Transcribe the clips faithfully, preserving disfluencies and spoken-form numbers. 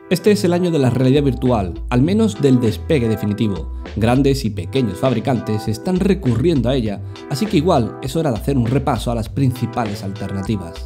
Este es el año de la realidad virtual, al menos del despegue definitivo. Grandes y pequeños fabricantes están recurriendo a ella, así que igual es hora de hacer un repaso a las principales alternativas.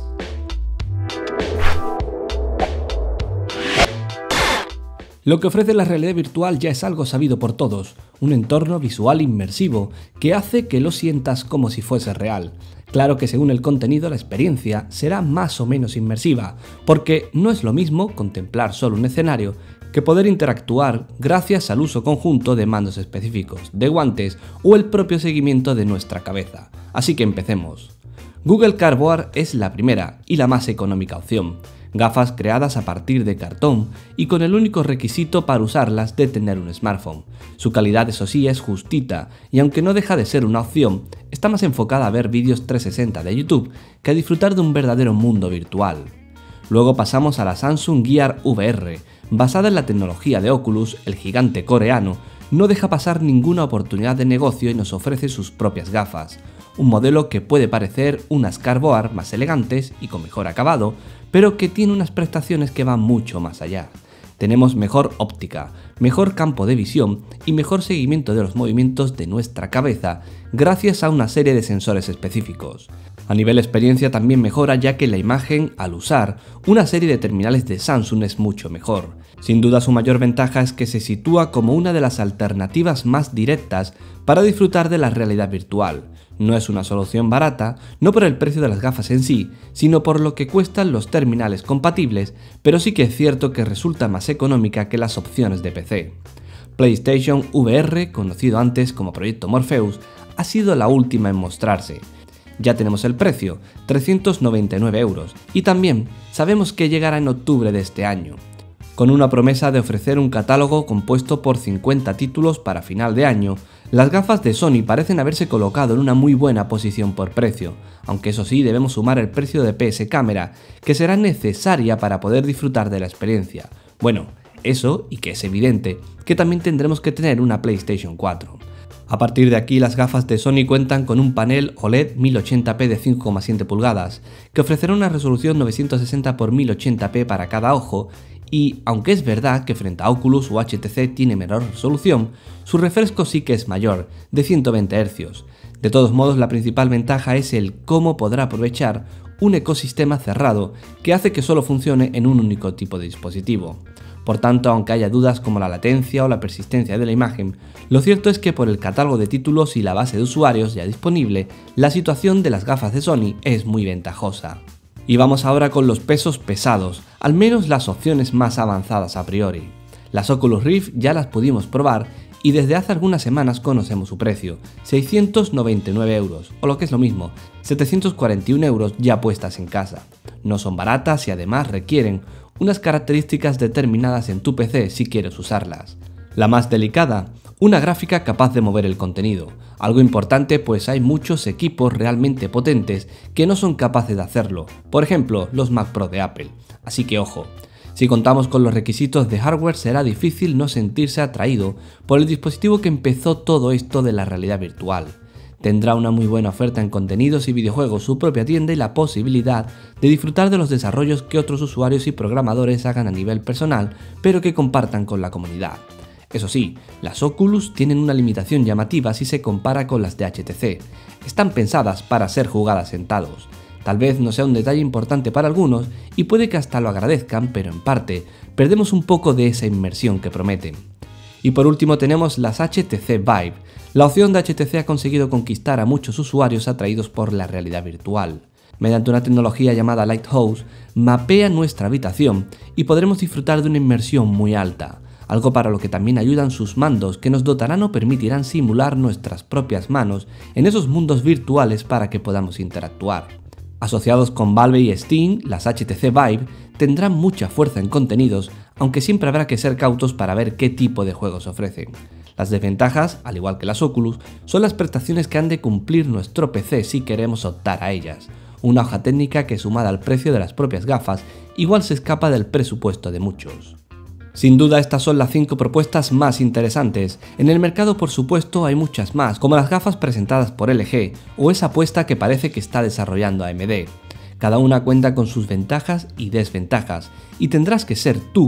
Lo que ofrece la realidad virtual ya es algo sabido por todos, un entorno visual inmersivo que hace que lo sientas como si fuese real. Claro que según el contenido la experiencia será más o menos inmersiva, porque no es lo mismo contemplar solo un escenario que poder interactuar gracias al uso conjunto de mandos específicos, de guantes o el propio seguimiento de nuestra cabeza. Así que empecemos. Google Cardboard es la primera y la más económica opción. Gafas creadas a partir de cartón y con el único requisito para usarlas de tener un smartphone. Su calidad, eso sí, es justita y aunque no deja de ser una opción, está más enfocada a ver vídeos trescientos sesenta de YouTube que a disfrutar de un verdadero mundo virtual. Luego pasamos a la Samsung Gear V R. Basada en la tecnología de Oculus, el gigante coreano no deja pasar ninguna oportunidad de negocio y nos ofrece sus propias gafas. Un modelo que puede parecer unas Cardboard más elegantes y con mejor acabado, pero que tiene unas prestaciones que van mucho más allá. Tenemos mejor óptica, mejor campo de visión y mejor seguimiento de los movimientos de nuestra cabeza gracias a una serie de sensores específicos. A nivel experiencia también mejora, ya que la imagen al usar una serie de terminales de Samsung es mucho mejor. Sin duda su mayor ventaja es que se sitúa como una de las alternativas más directas para disfrutar de la realidad virtual. No es una solución barata, no por el precio de las gafas en sí, sino por lo que cuestan los terminales compatibles, pero sí que es cierto que resulta más económica que las opciones de P C. PlayStation V R, conocido antes como Proyecto Morpheus, ha sido la última en mostrarse. Ya tenemos el precio, trescientos noventa y nueve euros, y también sabemos que llegará en octubre de este año, con una promesa de ofrecer un catálogo compuesto por cincuenta títulos para final de año. Las gafas de Sony parecen haberse colocado en una muy buena posición por precio, aunque eso sí debemos sumar el precio de P S cámara, que será necesaria para poder disfrutar de la experiencia. Bueno, eso y que es evidente que también tendremos que tener una PlayStation cuatro. A partir de aquí las gafas de Sony cuentan con un panel O L E D mil ochenta p de cinco coma siete pulgadas, que ofrecerá una resolución novecientos sesenta por mil ochenta p para cada ojo. Y, aunque es verdad que frente a Oculus o H T C tiene menor resolución, su refresco sí que es mayor, de ciento veinte hercios. De todos modos, la principal ventaja es el cómo podrá aprovechar un ecosistema cerrado que hace que solo funcione en un único tipo de dispositivo. Por tanto, aunque haya dudas como la latencia o la persistencia de la imagen, lo cierto es que por el catálogo de títulos y la base de usuarios ya disponible, la situación de las gafas de Sony es muy ventajosa. Y vamos ahora con los pesos pesados, al menos las opciones más avanzadas a priori. Las Oculus Rift ya las pudimos probar y desde hace algunas semanas conocemos su precio, seiscientos noventa y nueve euros, o lo que es lo mismo, setecientos cuarenta y un euros ya puestas en casa. No son baratas y además requieren unas características determinadas en tu P C si quieres usarlas. La más delicada, una gráfica capaz de mover el contenido. Algo importante, pues hay muchos equipos realmente potentes que no son capaces de hacerlo, por ejemplo los Mac Pro de Apple, así que ojo. Si contamos con los requisitos de hardware será difícil no sentirse atraído por el dispositivo que empezó todo esto de la realidad virtual. Tendrá una muy buena oferta en contenidos y videojuegos, su propia tienda y la posibilidad de disfrutar de los desarrollos que otros usuarios y programadores hagan a nivel personal, pero que compartan con la comunidad. Eso sí, las Oculus tienen una limitación llamativa si se compara con las de H T C. Están pensadas para ser jugadas sentados. Tal vez no sea un detalle importante para algunos y puede que hasta lo agradezcan, pero en parte perdemos un poco de esa inmersión que prometen. Y por último tenemos las H T C Vive. La opción de H T C ha conseguido conquistar a muchos usuarios atraídos por la realidad virtual. Mediante una tecnología llamada Lighthouse, mapea nuestra habitación y podremos disfrutar de una inmersión muy alta. Algo para lo que también ayudan sus mandos, que nos dotarán o permitirán simular nuestras propias manos en esos mundos virtuales para que podamos interactuar. Asociados con Valve y Steam, las H T C Vive tendrán mucha fuerza en contenidos, aunque siempre habrá que ser cautos para ver qué tipo de juegos ofrecen. Las desventajas, al igual que las Oculus, son las prestaciones que han de cumplir nuestro P C si queremos optar a ellas. Una hoja técnica que, sumada al precio de las propias gafas, igual se escapa del presupuesto de muchos. Sin duda estas son las cinco propuestas más interesantes. En el mercado por supuesto hay muchas más, como las gafas presentadas por L G o esa apuesta que parece que está desarrollando A M D. Cada una cuenta con sus ventajas y desventajas, y tendrás que ser tú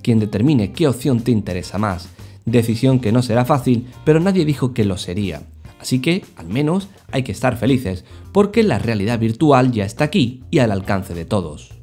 quien determine qué opción te interesa más. Decisión que no será fácil, pero nadie dijo que lo sería. Así que, al menos, hay que estar felices, porque la realidad virtual ya está aquí y al alcance de todos.